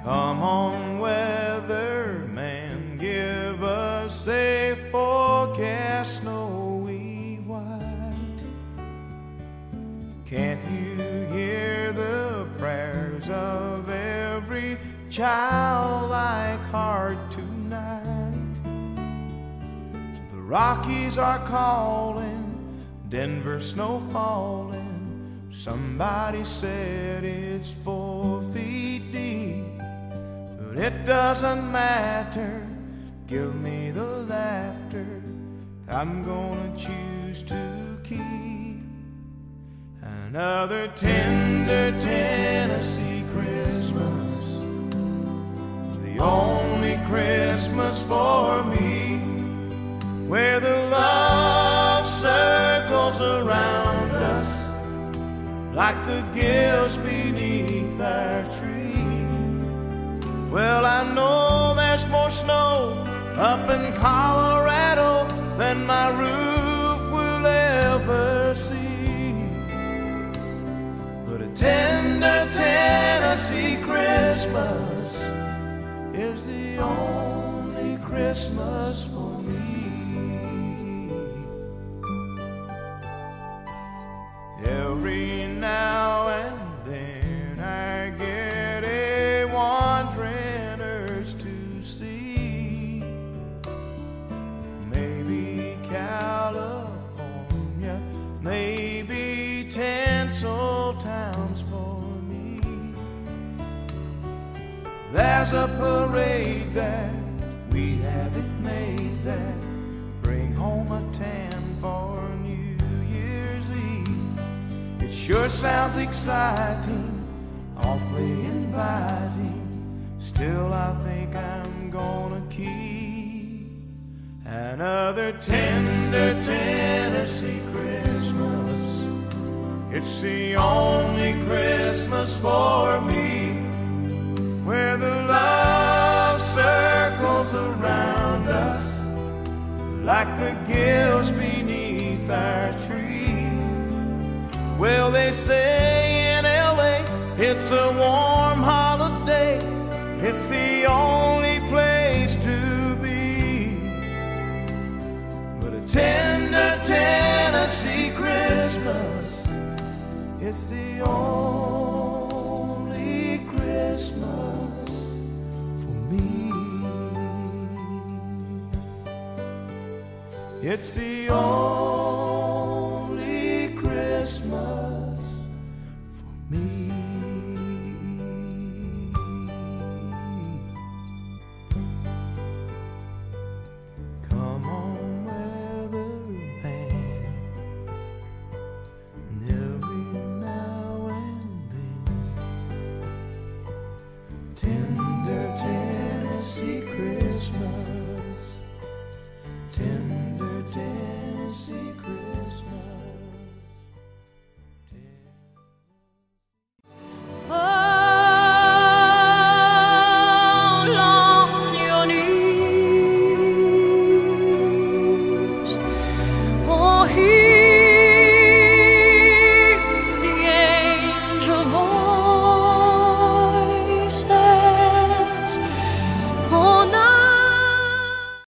Come on, weatherman, give us a forecast snowy white. Can't you hear the prayers of every childlike heart tonight? The Rockies are calling, Denver snow falling. Somebody said it's 4 feet deep, but it doesn't matter. Give me the laughter, I'm gonna choose to keep. Another tender Tennessee Christmas, the only Christmas for me, where the love circles around us like the gifts beneath our tree. Well, I know there's more snow up in Colorado than my roof will ever see, but a tender Tennessee Christmas is the only Christmas for me. Every now and then I get a wandering urge to see maybe California, maybe tinsel towns for me. There's a parade that we have it made that bring home a tan for New Year's Eve. It sure sounds exciting, awfully inviting. Still I think I'm gonna keep another tender Tennessee Christmas. It's the only Christmas for me, where the love circles around us like the gills beneath our tree. Well, they say in LA it's a warm holiday, it's the only place to be, but a tender Tennessee Christmas, it's the only Christmas for me. It's the only Christmas for me. Come on, weatherman, and every now and then